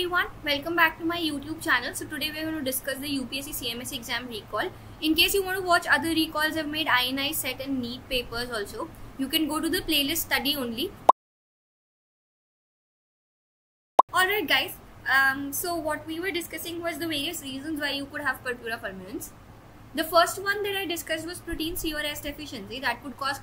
everyone, welcome back to my YouTube channel. So today we are going to discuss the UPSC CMS exam recall. In case you want to watch other recalls, I've made INI, SET and NEET papers also. You can go to the playlist study only. Alright guys, so what we were discussing was the various reasons why you could have purpura fulminans. The first one that I discussed was protein C or S deficiency that could cause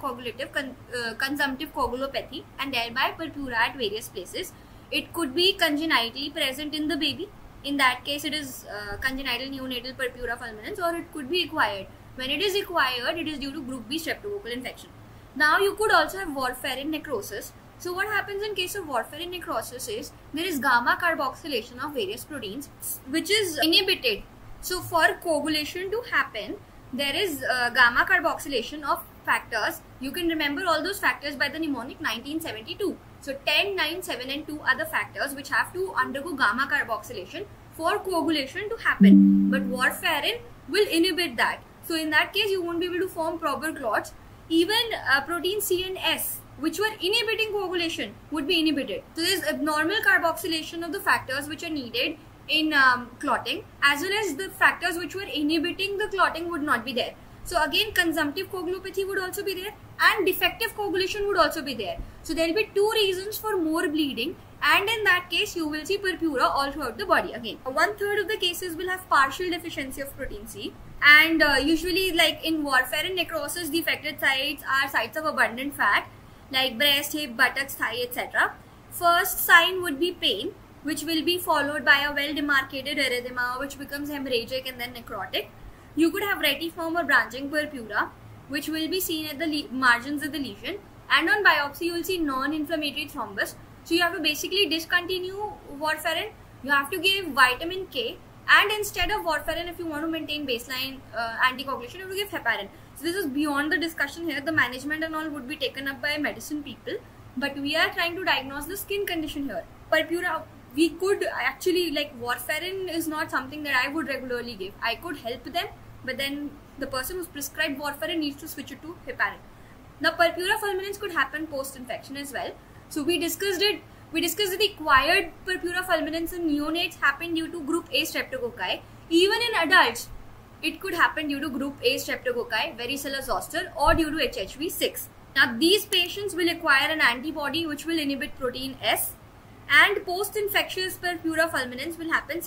consumptive coagulopathy and thereby purpura at various places. It could be congenitally present in the baby. In that case, it is congenital neonatal purpura fulminans, or it could be acquired. When it is acquired, it is due to group B streptococcal infection. Now, you could also have warfarin necrosis. So, what happens in case of warfarin necrosis is there is gamma carboxylation of various proteins which is inhibited. So, for coagulation to happen, there is gamma carboxylation of factors. You can remember all those factors by the mnemonic 1972. So 10, 9, 7 and 2 are the factors which have to undergo gamma carboxylation for coagulation to happen. But warfarin will inhibit that. So in that case, you won't be able to form proper clots. Even protein C and S, which were inhibiting coagulation, would be inhibited. So there is abnormal carboxylation of the factors which are needed in clotting, as well as the factors which were inhibiting the clotting would not be there. So again, consumptive coagulopathy would also be there and defective coagulation would also be there. So there will be two reasons for more bleeding, and in that case you will see purpura all throughout the body again. 1/3 of the cases will have partial deficiency of protein C, and usually like in warfarin necrosis, the affected sites are sites of abundant fat like breast, hip, buttocks, thigh, etc. First sign would be pain, which will be followed by a well demarcated erythema which becomes hemorrhagic and then necrotic. You could have retiform or branching purpura, which will be seen at the margins of the lesion, and on biopsy you will see non-inflammatory thrombus. So you have to basically discontinue warfarin. You have to give vitamin K, and instead of warfarin, if you want to maintain baseline anticoagulation, you have to give heparin. So this is beyond the discussion here. The management and all would be taken up by medicine people, but we are trying to diagnose the skin condition here. Purpura, we could actually, like, warfarin is not something that I would regularly give. I could help them, but then the person who's prescribed warfarin needs to switch it to heparin. Now, purpura fulminans could happen post-infection as well. So we discussed it. We discussed that the acquired purpura fulminans in neonates happen due to group A streptococci. Even in adults, it could happen due to group A streptococci, varicella zoster, or due to HHV6. Now, these patients will acquire an antibody which will inhibit protein S, and post-infectious purpura fulminans will happen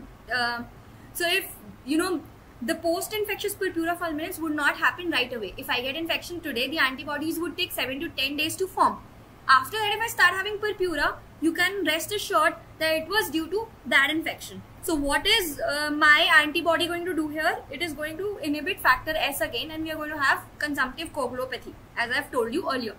so if you know, the post-infectious purpura fulminans would not happen right away. If I get infection today, the antibodies would take 7 to 10 days to form. After that, if I start having purpura, you can rest assured that it was due to that infection. So what is my antibody going to do here? It is going to inhibit factor S again, and we are going to have consumptive coagulopathy, as I have told you earlier.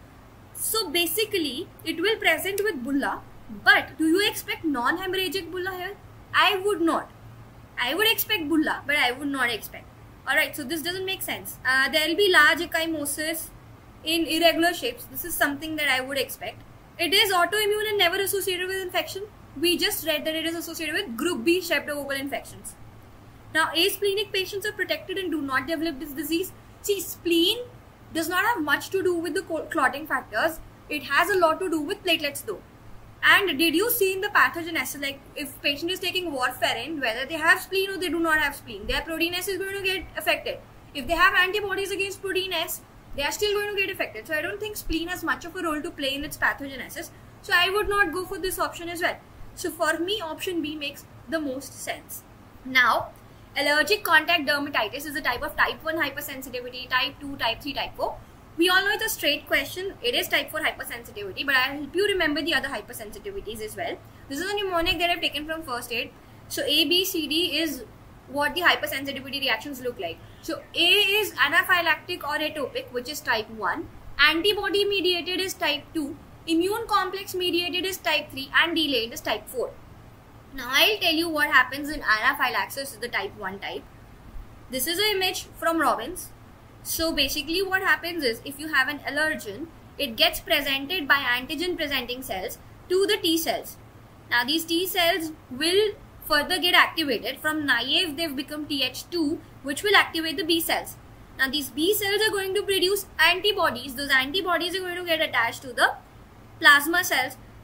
So basically, it will present with bulla, but do you expect non-hemorrhagic bulla here? I would not. I would expect bulla, but I would not expect. Alright, so this doesn't make sense. There will be large ecchymosis in irregular shapes. This is something that I would expect. It is autoimmune and never associated with infection. We just read that it is associated with group B streptococcal infections. Now, asplenic patients are protected and do not develop this disease. See, spleen does not have much to do with the clotting factors. It has a lot to do with platelets though. And did you see in the pathogenesis, like if patient is taking warfarin, whether they have spleen or they do not have spleen, their protein S is going to get affected. If they have antibodies against protein S, they are still going to get affected. So I don't think spleen has much of a role to play in its pathogenesis. So I would not go for this option as well. So for me, option B makes the most sense. Now, allergic contact dermatitis is a type of type 1 hypersensitivity, type 2, type 3, type 4. We all know it's a straight question. It is type 4 hypersensitivity, but I'll help you remember the other hypersensitivities as well. This is a mnemonic that I've taken from first aid. So A, B, C, D is what the hypersensitivity reactions look like. So A is anaphylactic or atopic, which is type 1. Antibody mediated is type 2. Immune complex mediated is type 3, and delayed is type 4. Now I'll tell you what happens in anaphylaxis, the type 1 type. This is an image from Robbins. So basically what happens is, if you have an allergen, it gets presented by antigen presenting cells to the T cells. Now these T cells will further get activated. From naive, they've become Th2, which will activate the B cells. Now these B cells are going to produce antibodies. Those antibodies are going to get attached to the plasma cells.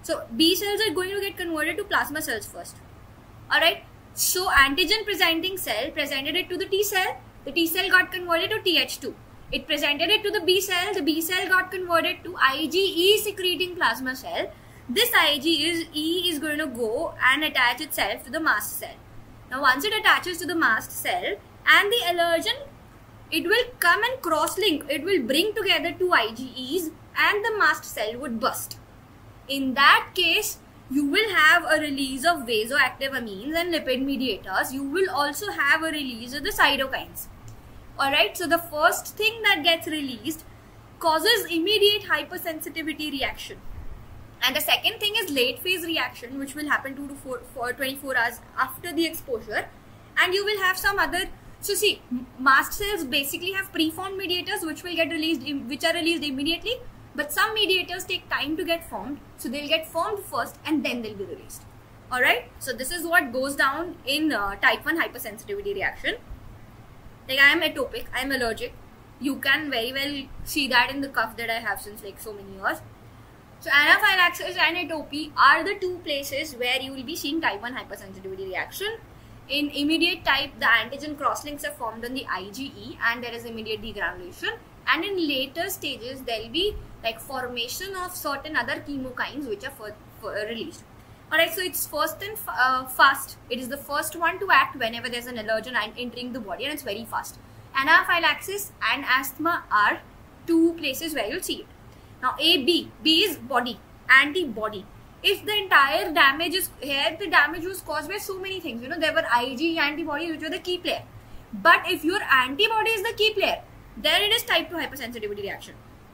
So B cells are going to get converted to plasma cells first. Alright. So antigen presenting cell presented it to the T cell. The T cell got converted to Th2. It presented it to the B cell. The B cell got converted to IgE secreting plasma cell. This IgE is going to go and attach itself to the mast cell. Now once it attaches to the mast cell and the allergen, it will come and cross-link. It will bring together two IgEs and the mast cell would burst. In that case, you will have a release of vasoactive amines and lipid mediators. You will also have a release of the cytokines. Alright, so the first thing that gets released causes immediate hypersensitivity reaction. And the second thing is late phase reaction, which will happen 2 to 24 hours after the exposure. And you will have some other, so see, mast cells basically have preformed mediators which will get released, which are released immediately. But some mediators take time to get formed, so they'll get formed first and then they'll be released. Alright, so this is what goes down in type 1 hypersensitivity reaction. Like I am atopic, I am allergic. You can very well see that in the cough that I have since like so many years. So anaphylaxis and atopy are the two places where you will be seeing type 1 hypersensitivity reaction. In immediate type, the antigen crosslinks are formed on the IgE and there is immediate degranulation. And in later stages, there will be like formation of certain other chemokines which are released. Alright, so it's first and fast. It is the first one to act whenever there's an allergen entering the body and it's very fast. Anaphylaxis and asthma are two places where you'll see it. Now B is body, antibody. If the entire damage is here, the damage was caused by so many things. You know, there were IgE antibodies which were the key player. But if your antibody is the key player, then it is type 2 hypersensitivity reaction.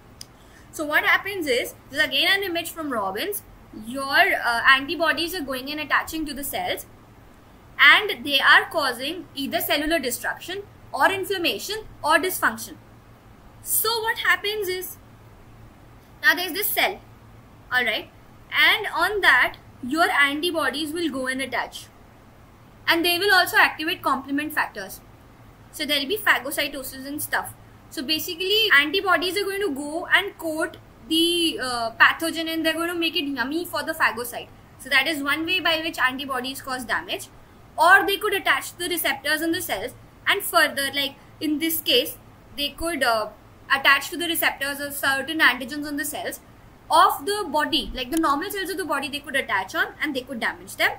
So what happens is, this is again an image from Robbins. Your antibodies are going and attaching to the cells and they are causing either cellular destruction or inflammation or dysfunction. So what happens is, now there is this cell, alright, and on that your antibodies will go and attach and they will also activate complement factors. So there will be phagocytosis and stuff. So basically antibodies are going to go and coat the pathogen and they're going to make it yummy for the phagocyte. So that is one way by which antibodies cause damage. Or they could attach to the receptors in the cells and further, like in this case, they could attach to the receptors of certain antigens on the cells of the body, like the normal cells of the body they could attach on and they could damage them.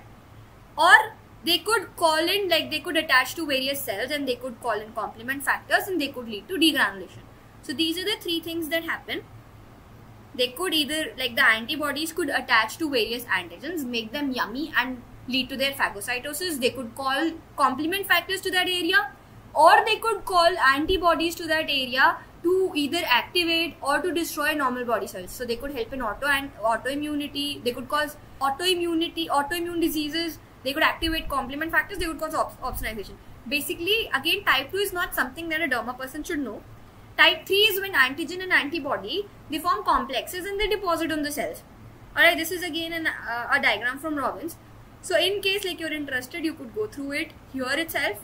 Or they could call in, like they could attach to various cells and they could call in complement factors and they could lead to degranulation. So these are the three things that happen. They could either, like the antibodies could attach to various antigens, make them yummy and lead to their phagocytosis. They could call complement factors to that area, or they could call antibodies to that area to either activate or to destroy normal body cells. So they could help in autoimmunity, they could cause autoimmune diseases, they could activate complement factors, they could cause opsonization. Basically, again, type 2 is not something that a derma person should know. Type 3 is when antigen and antibody, they form complexes and they deposit on the cells. Alright, this is again a diagram from Robbins. So in case like you're interested, you could go through it here itself.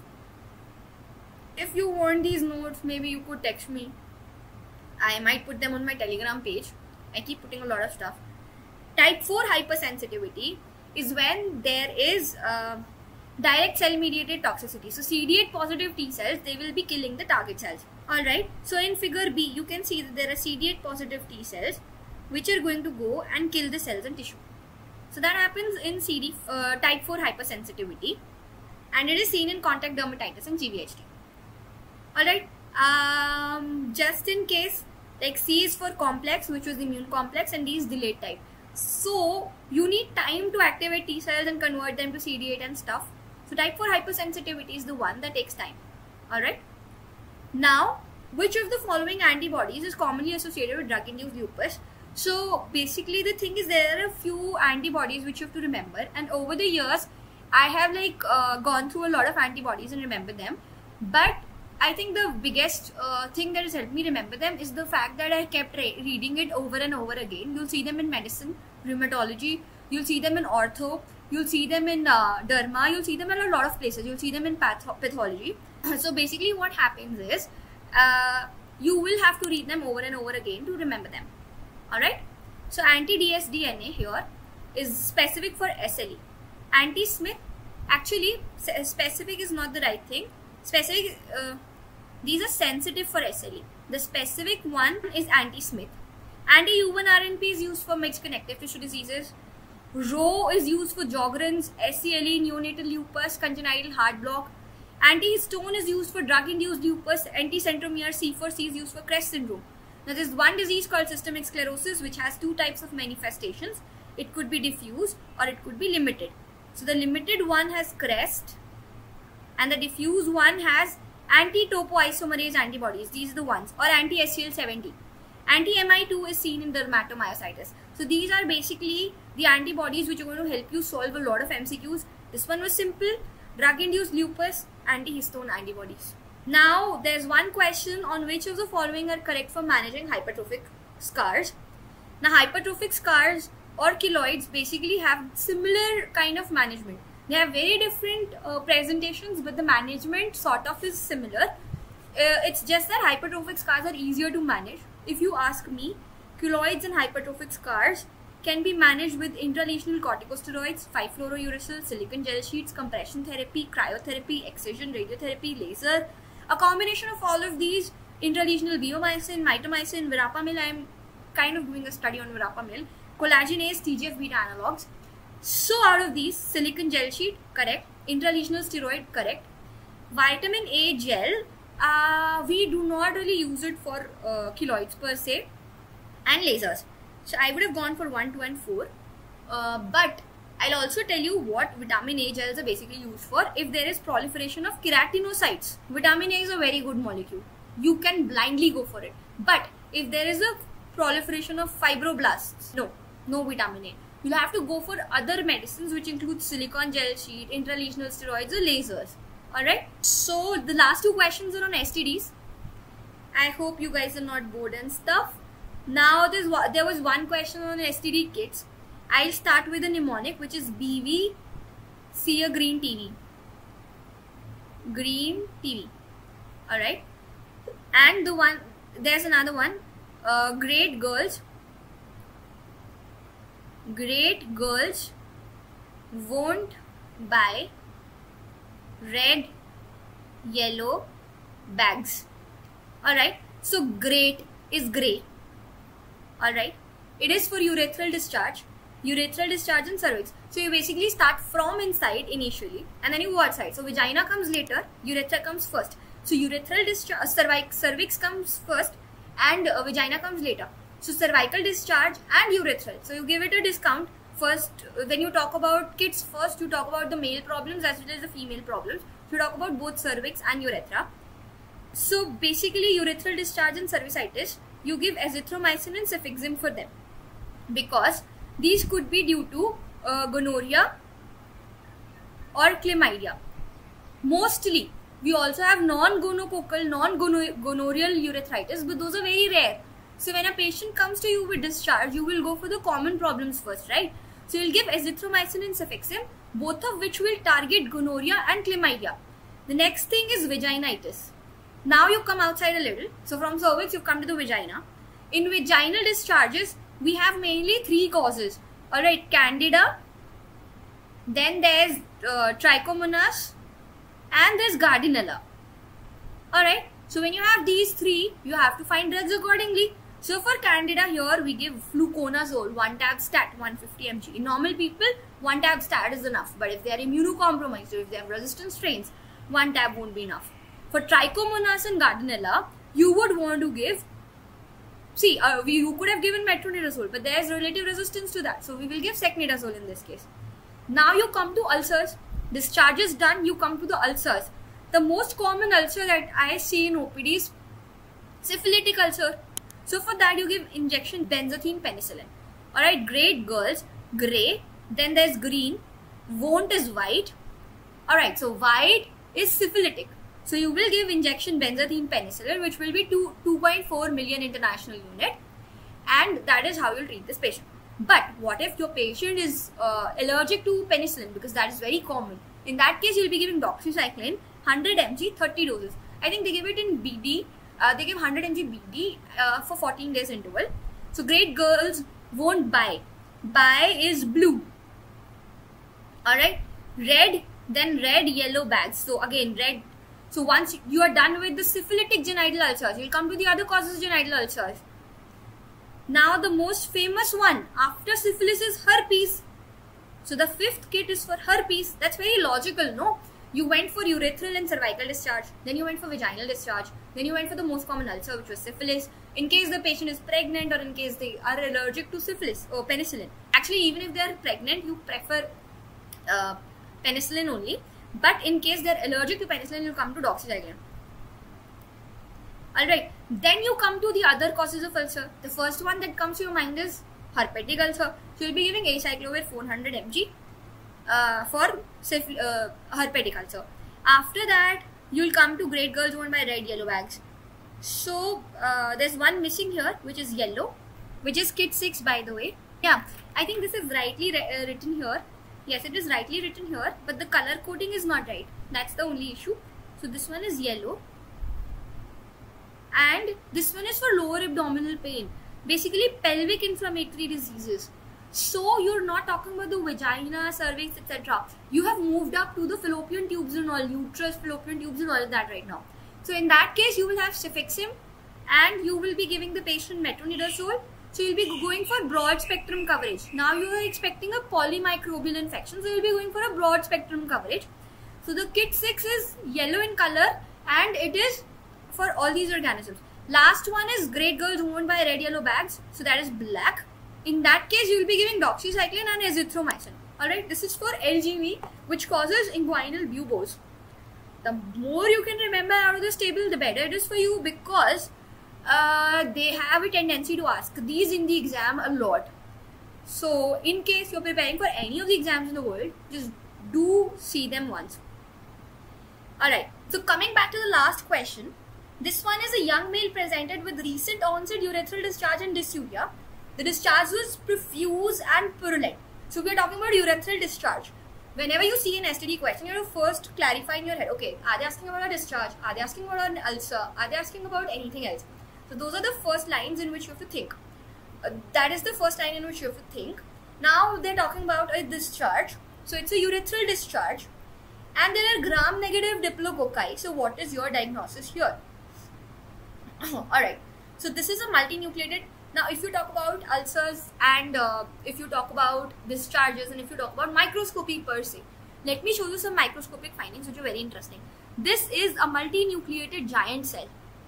If you want these notes, maybe you could text me. I might put them on my Telegram page. I keep putting a lot of stuff. Type 4 hypersensitivity is when there is direct cell mediated toxicity. So CD8 positive T cells, they will be killing the target cells. Alright, so in figure B, you can see that there are CD8 positive T cells which are going to go and kill the cells and tissue. So that happens in type 4 hypersensitivity and it is seen in contact dermatitis and GVHD. Alright, just in case, like C is for complex, which was immune complex, and D is delayed type. So you need time to activate T cells and convert them to CD8 and stuff. So type 4 hypersensitivity is the one that takes time. Alright. Now, which of the following antibodies is commonly associated with drug-induced lupus? So basically the thing is, there are a few antibodies which you have to remember, and over the years I have like gone through a lot of antibodies and remember them. But I think the biggest thing that has helped me remember them is the fact that I kept reading it over and over again. You'll see them in medicine, rheumatology, you'll see them in ortho, you'll see them in derma, you'll see them in a lot of places, you'll see them in pathology. So basically what happens is, you will have to read them over and over again to remember them. Alright. So anti-dsDNA here is specific for SLE. Anti-Smith, actually specific is not the right thing. Specific, these are sensitive for SLE. The specific one is anti-Smith. Anti-human RNP is used for mixed connective tissue diseases. Rho is used for Sjogren's, SCLE, neonatal lupus, congenital heart block. Antihistone is used for drug-induced lupus. Anti-centromere C4C is used for CREST syndrome. Now there is one disease called systemic sclerosis which has two types of manifestations. It could be diffuse or it could be limited. So the limited one has CREST and the diffuse one has anti-topoisomerase antibodies. These are the ones, or anti-SCL70. Anti-MI2 is seen in dermatomyositis. So these are basically the antibodies which are going to help you solve a lot of MCQs. This one was simple. Drug-induced lupus, antihistone antibodies. Now there's one question on which of the following are correct for managing hypertrophic scars. Now hypertrophic scars or keloids basically have similar kind of management. They have very different presentations, but the management sort of is similar. It's just that hypertrophic scars are easier to manage. If you ask me, keloids and hypertrophic scars can be managed with intralesional corticosteroids, 5-fluorouracil, silicone gel sheets, compression therapy, cryotherapy, excision, radiotherapy, laser. A combination of all of these, intralesional bleomycin, mitomycin, verapamil. I am kind of doing a study on verapamil. Collagenase, TGF-beta analogs. So out of these, silicone gel sheet, correct. Intralesional steroid, correct. Vitamin A gel, we do not really use it for keloids per se. And lasers. So I would have gone for 1, 2 and 4. But I'll also tell you what vitamin A gels are basically used for if there is proliferation of keratinocytes. Vitamin A is a very good molecule. You can blindly go for it. But if there is a proliferation of fibroblasts, no vitamin A. You'll have to go for other medicines which include silicone gel sheet, intralesional steroids or lasers. Alright. So the last two questions are on STDs. I hope you guys are not bored and stuff. Now there was one question on STD kits. I'll start with a mnemonic which is BV, see a green TV. Green TV. Alright. And there's another one. Great girls won't buy red, yellow bags. Alright. So great is grey. Alright. It is for urethral discharge and cervix. So you basically start from inside initially and then you go outside. So vagina comes later, urethra comes first. So urethral discharge, cervix comes first and vagina comes later. So cervical discharge and urethral. So you give it a discount. First, when you talk about kids, first you talk about the male problems as well as the female problems. So you talk about both cervix and urethra. So basically urethral discharge and cervicitis, you give azithromycin and cefixime for them. Because these could be due to gonorrhea or chlamydia. Mostly, we also have non-gonococcal, non-gonorrheal urethritis, but those are very rare. So when a patient comes to you with discharge, you will go for the common problems first, right? So you'll give azithromycin and cefixime, both of which will target gonorrhea and chlamydia. The next thing is vaginitis. Now you come outside a little. So from cervix, you come to the vagina. In vaginal discharges, we have mainly three causes. Alright, Candida, then there's Trichomonas, and there's Gardnerella. Alright, so when you have these three, you have to find drugs accordingly. So for Candida here, we give fluconazole, 1 tab stat, 150 mg. In normal people, 1 tab stat is enough. But if they are immunocompromised or if they have resistant strains, 1 tab won't be enough. For Trichomonas and Gardnerella, you would want to give, you could have given metronidazole, but there is relative resistance to that. So we will give secnidazole in this case. Now you come to ulcers. Discharge is done, you come to the ulcers. The most common ulcer that I see in OPD is syphilitic ulcer. So for that you give injection benzathine penicillin. Alright, great girls, grey, then there's green, won't is white. Alright, so white is syphilitic. So you will give injection benzathine penicillin, which will be 2.4 million international unit, and that is how you'll treat this patient. But what if your patient is allergic to penicillin, because that is very common. In that case, you'll be giving doxycycline, 100 mg, 30 doses. I think they give it in BD. They give 100 mg BD for 14 days interval. So great girls won't buy. by is blue. Alright, red, then red, yellow bags. So again, red. So once you are done with the syphilitic genital ulcers, you'll come to the other causes of genital ulcers. Now the most famous one after syphilis is herpes. So the fifth kit is for herpes. That's very logical, no? You went for urethral and cervical discharge, then you went for vaginal discharge, then you went for the most common ulcer, which was syphilis. In case the patient is pregnant or in case they are allergic to syphilis or penicillin. Actually, even if they are pregnant, you prefer penicillin only. But in case they are allergic to penicillin, you come to doxycycline. Alright, then you come to the other causes of ulcer. The first one that comes to your mind is herpetic ulcer. So you'll be giving acyclovir 400 mg for herpetic ulcer. After that, you'll come to great girls owned by red yellow bags. So there's one missing here, which is yellow, which is kit 6, by the way. Yeah, I think this is rightly written here. Yes, it is rightly written here, but the color coding is not right. That's the only issue. So this one is yellow, and this one is for lower abdominal pain, basically pelvic inflammatory diseases. So you're not talking about the vagina, cervix, etc. You have moved up to the fallopian tubes and all, uterus, fallopian tubes and all of that right now. So in that case, you will have cefixime and you will be giving the patient metronidazole. So you'll be going for broad spectrum coverage. Now you are expecting a polymicrobial infection, so you'll be going for a broad spectrum coverage. So the kit 6 is yellow in color and it is for all these organisms. Last one is great girls owned by red yellow bags, so that is black. In that case, you will be giving doxycycline and azithromycin. Alright, this is for LGV, which causes inguinal buboes. The more you can remember out of this table, the better it is for you, because they have a tendency to ask these in the exam a lot. So in case you're preparing for any of the exams in the world, just do see them once. Alright, so coming back to the last question, this one is a young male presented with recent onset urethral discharge and dysuria. The discharge was profuse and purulent. So we are talking about urethral discharge. Whenever you see an STD question, you have to first clarify in your head, okay, are they asking about a discharge? Are they asking about an ulcer? Are they asking about anything else? So those are the first lines in which you have to think. That is the first line in which you have to think. Now they're talking about a discharge. So it's a urethral discharge. And there are gram-negative diplococci. So what is your diagnosis here? Alright. So this is a multinucleated. Now if you talk about ulcers and if you talk about discharges and if you talk about microscopy per se, let me show you some microscopic findings which are very interesting. This is a multinucleated giant cell.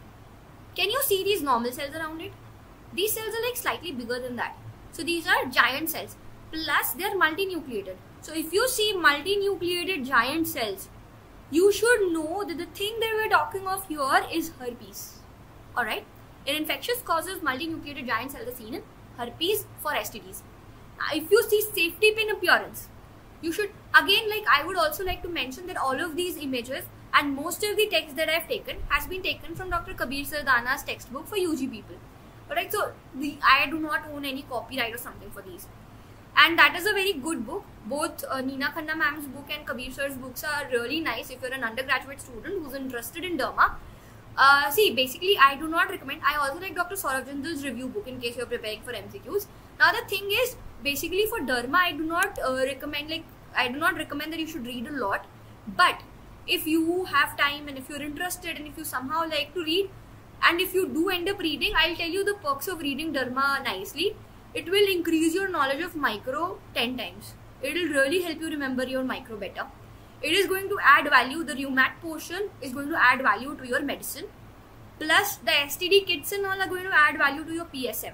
Can you see these normal cells around it? These cells are like slightly bigger than that. So these are giant cells. Plus they are multinucleated. So if you see multinucleated giant cells, you should know that the thing that we're talking of here is herpes. Alright? In infectious causes, multinucleated giant cells are seen in herpes for STDs. If you see safety pin appearance, you should, again, like I would also like to mention that all of these images and most of the text that I've taken has been taken from Dr. Kabir Sardana's textbook for UG people. Alright, so I do not own any copyright or something for these. And that is a very good book. Both Neena Khanna ma'am's book and Kabir sir's books are really nice if you're an undergraduate student who's interested in derma. See, basically I do not recommend. I also like Dr. Saurav Jindal's review book in case you're preparing for MCQs. Now the thing is, basically for derma I do not recommend that you should read a lot. But if you have time and if you're interested and if you somehow like to read, and if you do end up reading, I'll tell you the perks of reading derma nicely. It will increase your knowledge of micro 10 times. It will really help you remember your micro better. It is going to add value. The rheumat portion is going to add value to your medicine. Plus the STD kits and all are going to add value to your PSM.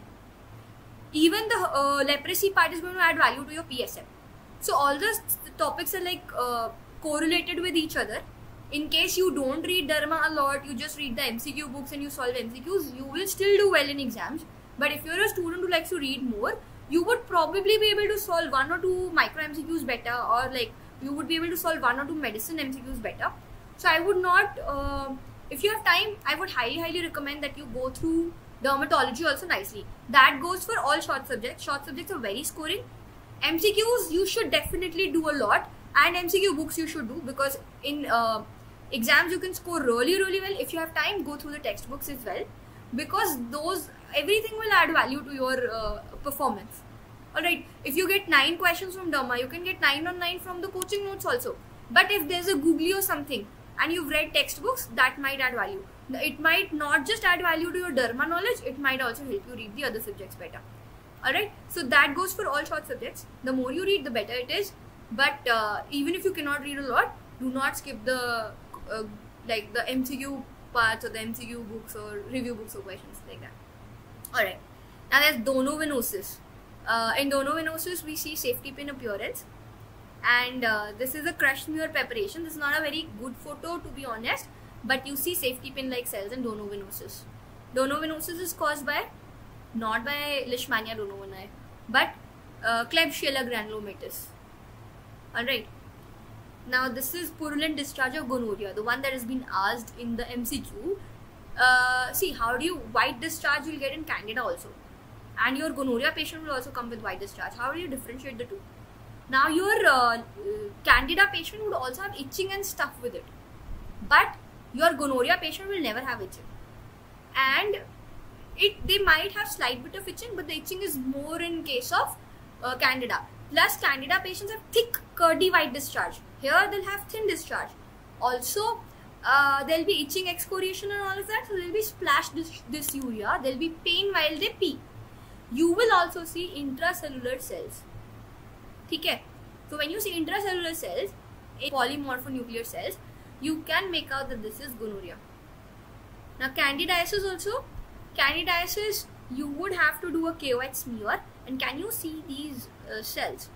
Even the leprosy part is going to add value to your PSM. So all the topics are like correlated with each other. In case you don't read derma a lot, you just read the MCQ books and you solve MCQs, you will still do well in exams. But if you're a student who likes to read more, you would probably be able to solve 1 or 2 micro MCQs better, or like you would be able to solve 1 or 2 medicine MCQs better. So I would not, if you have time, I would highly recommend that you go through dermatology also nicely. That goes for all short subjects. Short subjects are very scoring. MCQs you should definitely do a lot, and MCQ books you should do, because in exams you can score really well. If you have time, go through the textbooks as well, because everything will add value to your performance. Alright, if you get 9 questions from derma, you can get 9 on 9 from the coaching notes also. But if there's a googly or something and you've read textbooks, that might add value. It might not just add value to your derma knowledge, it might also help you read the other subjects better. Alright, so that goes for all short subjects. The more you read, the better it is. But even if you cannot read a lot, do not skip the like the MCQ parts or the MCQ books or review books or questions like that. Alright, now there's donovenosis. In donovenosis, we see safety pin appearance, and this is a crush smear preparation. This is not a very good photo, to be honest, but you see safety pin like cells in donovenosis. Donovenosis is caused by, not by Leishmania donovani, but Klebsiella granulomatis. Alright, now this is purulent discharge of gonorrhea, the one that has been asked in the MCQ. See, how do you, white discharge you'll get in Candida also, and your gonorrhea patient will also come with white discharge. How do you differentiate the two? Now your Candida patient would also have itching and stuff with it, but your gonorrhea patient will never have itching, and they might have slight bit of itching, but the itching is more in case of Candida. Plus, Candida patients have thick, curdy white discharge. Here they'll have thin discharge. Also, there'll be itching, excoriation and all of that. So there'll be splash dysuria. There'll be pain while they pee. You will also see intracellular cells. Okay? So when you see intracellular cells, polymorphonuclear cells, you can make out that this is gonorrhea. Now candidiasis also. Candidiasis, you would have to do a KOH smear. And can you see these cells?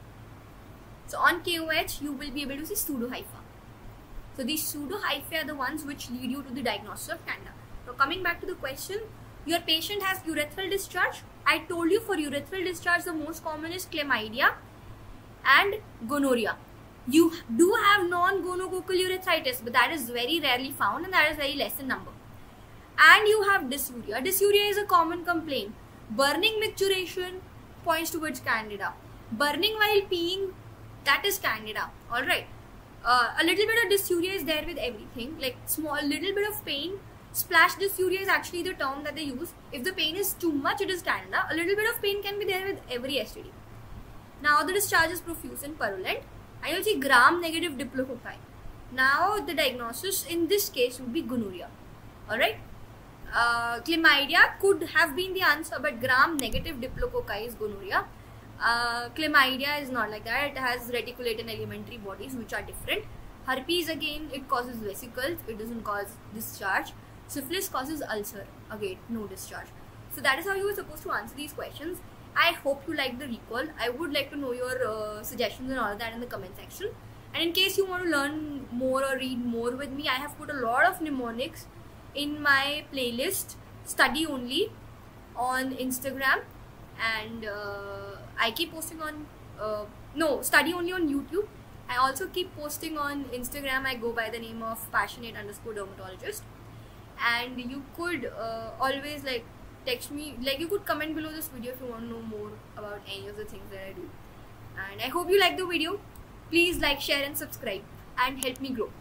So on KOH, you will be able to see pseudohypha. So these pseudohyphae are the ones which lead you to the diagnosis of Candida. Now coming back to the question, your patient has urethral discharge. I told you for urethral discharge, the most common is chlamydia and gonorrhea. You do have non-gonococcal urethritis, but that is very rarely found and that is very less in number. And you have dysuria. Dysuria is a common complaint. Burning micturition points towards Candida. Burning while peeing, that is Candida. Alright. A little bit of dysuria is there with everything. Like little bit of pain. Splash dysuria is actually the term that they use. If the pain is too much, it is Candida. A little bit of pain can be there with every STD. Now the discharge is profuse and purulent. And you'll see gram-negative diplococci. Now the diagnosis in this case would be gonorrhea. Alright. Chlamydia could have been the answer, but gram-negative diplococci is gonorrhea. Chlamydia is not like that. It has reticulate and elementary bodies which are different. Herpes, again, it causes vesicles. It doesn't cause discharge. Syphilis causes ulcer. Again, no discharge. So that is how you were supposed to answer these questions. I hope you liked the recall. I would like to know your suggestions and all of that in the comment section. And in case you want to learn more or read more with me, I have put a lot of mnemonics in my playlist Study Only on Instagram, and I keep posting on Study Only on YouTube. I also keep posting on Instagram. I go by the name of passionate_dermatologist, and you could always like text me, like you could comment below this video if you want to know more about any of the things that I do. And I hope you like the video. Please like, share and subscribe and help me grow.